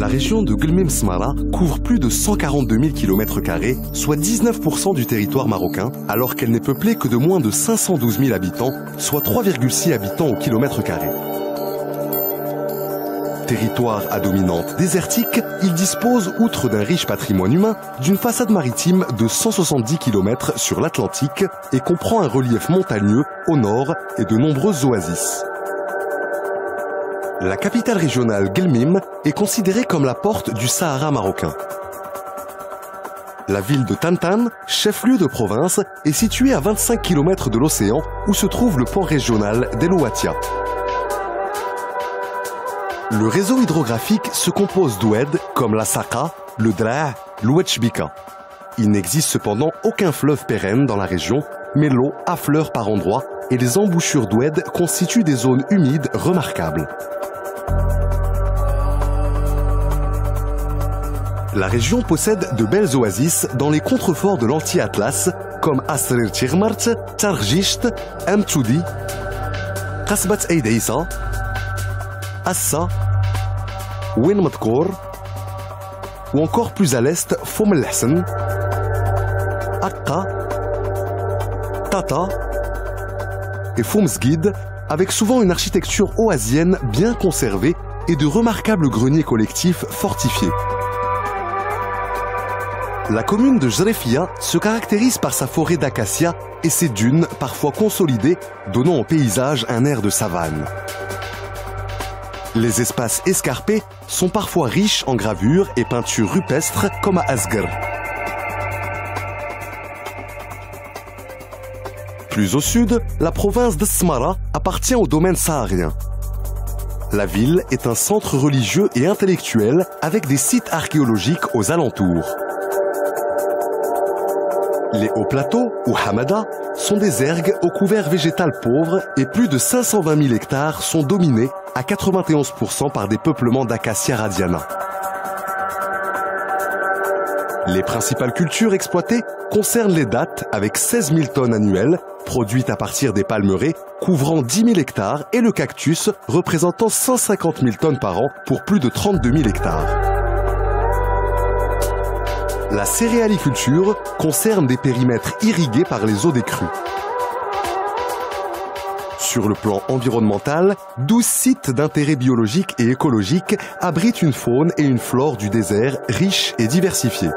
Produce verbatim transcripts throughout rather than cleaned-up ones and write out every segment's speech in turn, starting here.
La région de Guelmim Smara couvre plus de cent quarante-deux mille kilomètres carrés, soit dix-neuf pour cent du territoire marocain, alors qu'elle n'est peuplée que de moins de cinq cent douze mille habitants, soit trois virgule six habitants au kilomètre carré. Territoire à dominante désertique, il dispose, outre d'un riche patrimoine humain, d'une façade maritime de cent soixante-dix kilomètres sur l'Atlantique et comprend un relief montagneux au nord et de nombreuses oasis. La capitale régionale Guelmim est considérée comme la porte du Sahara marocain. La ville de Tantan, chef-lieu de province, est située à vingt-cinq kilomètres de l'océan où se trouve le port régional d'El Ouatia. Le réseau hydrographique se compose d'oued comme la Saqa, le Draa', l'Oued-Chbika. Il n'existe cependant aucun fleuve pérenne dans la région, mais l'eau affleure par endroits et les embouchures d'oued constituent des zones humides remarquables. La région possède de belles oasis dans les contreforts de l'anti-Atlas comme Asrir Tirmart, Tarjisht, Amchoudi, Qasbat Eid Issa, Assa, Ouin Madkour, ou encore plus à l'est, Foum El Hassan, Akka, Tata et Foum Sgid, avec souvent une architecture oasienne bien conservée et de remarquables greniers collectifs fortifiés. La commune de Jrefia se caractérise par sa forêt d'acacias et ses dunes parfois consolidées, donnant au paysage un air de savane. Les espaces escarpés sont parfois riches en gravures et peintures rupestres comme à Asghar. Plus au sud, la province de Smara appartient au domaine saharien. La ville est un centre religieux et intellectuel avec des sites archéologiques aux alentours. Les hauts plateaux, ou hamada, sont des ergues au couvert végétal pauvre et plus de cinq cent vingt mille hectares sont dominés à quatre-vingt-onze pour cent par des peuplements d'acacia radiana. Les principales cultures exploitées concernent les dattes avec seize mille tonnes annuelles, produites à partir des palmeraies, couvrant dix mille hectares, et le cactus, représentant cent cinquante mille tonnes par an pour plus de trente-deux mille hectares. La céréaliculture concerne des périmètres irrigués par les eaux des crues. Sur le plan environnemental, douze sites d'intérêt biologique et écologique abritent une faune et une flore du désert riches et diversifiées.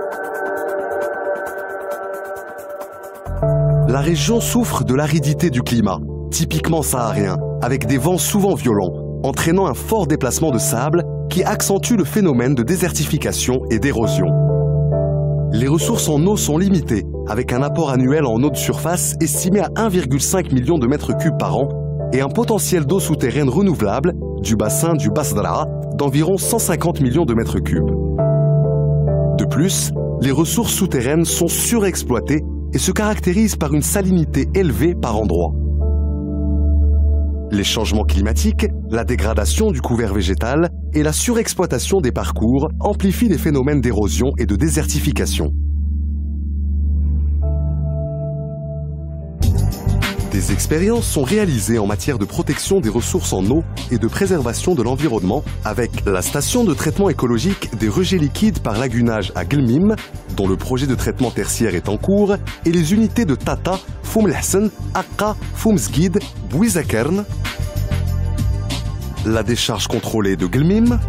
La région souffre de l'aridité du climat, typiquement saharien, avec des vents souvent violents, entraînant un fort déplacement de sable qui accentue le phénomène de désertification et d'érosion. Les ressources en eau sont limitées, avec un apport annuel en eau de surface estimé à un virgule cinq million de mètres cubes par an et un potentiel d'eau souterraine renouvelable du bassin du Basdraa d'environ cent cinquante millions de mètres cubes. De plus, les ressources souterraines sont surexploitées et se caractérisent par une salinité élevée par endroits. Les changements climatiques, la dégradation du couvert végétal et la surexploitation des parcours amplifient les phénomènes d'érosion et de désertification. Des expériences sont réalisées en matière de protection des ressources en eau et de préservation de l'environnement avec la station de traitement écologique des rejets liquides par lagunage à Guelmim, dont le projet de traitement tertiaire est en cours, et les unités de Tata, Foum El Hassan, Akka, Foum Sgid, Bouizakern, la décharge contrôlée de Guelmim,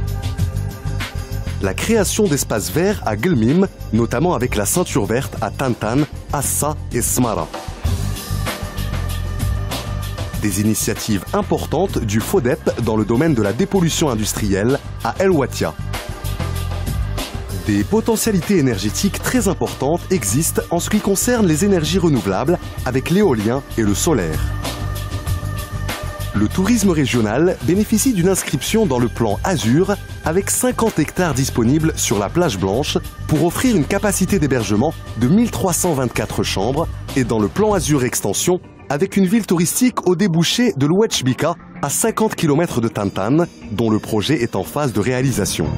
la création d'espaces verts à Guelmim, notamment avec la ceinture verte à Tantan, Assa et Smara. Des initiatives importantes du FODEP dans le domaine de la dépollution industrielle à El Ouatia. Des potentialités énergétiques très importantes existent en ce qui concerne les énergies renouvelables avec l'éolien et le solaire. Le tourisme régional bénéficie d'une inscription dans le plan Azur avec cinquante hectares disponibles sur la plage Blanche pour offrir une capacité d'hébergement de mille trois cent vingt-quatre chambres et dans le plan Azur Extension avec une ville touristique au débouché de l'Oued-Chbika à cinquante kilomètres de Tantan dont le projet est en phase de réalisation.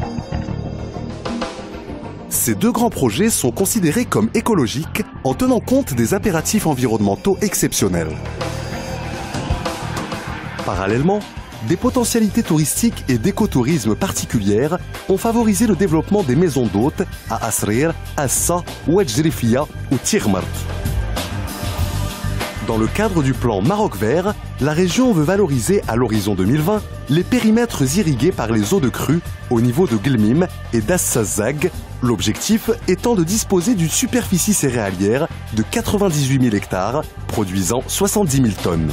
Ces deux grands projets sont considérés comme écologiques en tenant compte des impératifs environnementaux exceptionnels. Parallèlement, des potentialités touristiques et d'écotourisme particulières ont favorisé le développement des maisons d'hôtes à Asrir, Assa, Oued Jrifia ou Tirmart. Dans le cadre du plan Maroc Vert, la région veut valoriser à l'horizon deux mille vingt les périmètres irrigués par les eaux de crue au niveau de Guelmim et d'Assazag, l'objectif étant de disposer d'une superficie céréalière de quatre-vingt-dix-huit mille hectares, produisant soixante-dix mille tonnes.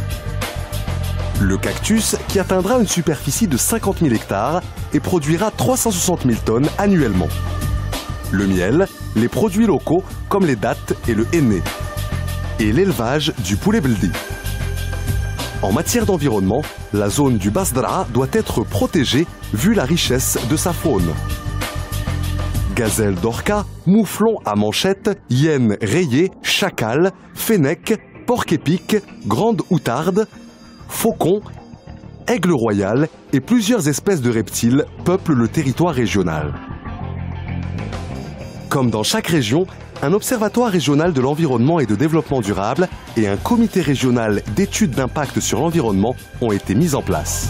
Le cactus, qui atteindra une superficie de cinquante mille hectares et produira trois cent soixante mille tonnes annuellement. Le miel, les produits locaux comme les dattes et le henné. Et l'élevage du poulet beldi. En matière d'environnement, la zone du Basdra doit être protégée vu la richesse de sa faune. Gazelle d'orca, mouflon à manchette, hyène rayée, chacal, fennec, porc-épic, grande outarde, faucon, aigle royal et plusieurs espèces de reptiles peuplent le territoire régional. Comme dans chaque région, un observatoire régional de l'environnement et de développement durable et un comité régional d'études d'impact sur l'environnement ont été mis en place.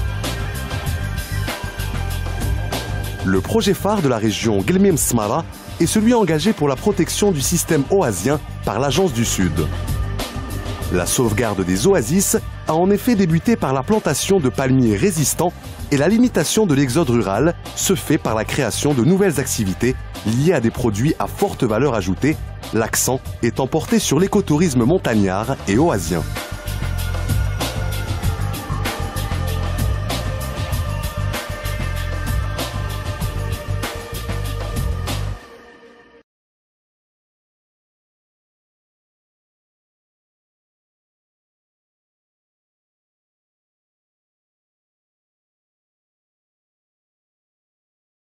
Le projet phare de la région Guelmim Smara est celui engagé pour la protection du système oasien par l'Agence du Sud. La sauvegarde des oasis a en effet débuté par la plantation de palmiers résistants et la limitation de l'exode rural se fait par la création de nouvelles activités liées à des produits à forte valeur ajoutée, l'accent étant porté sur l'écotourisme montagnard et oasien.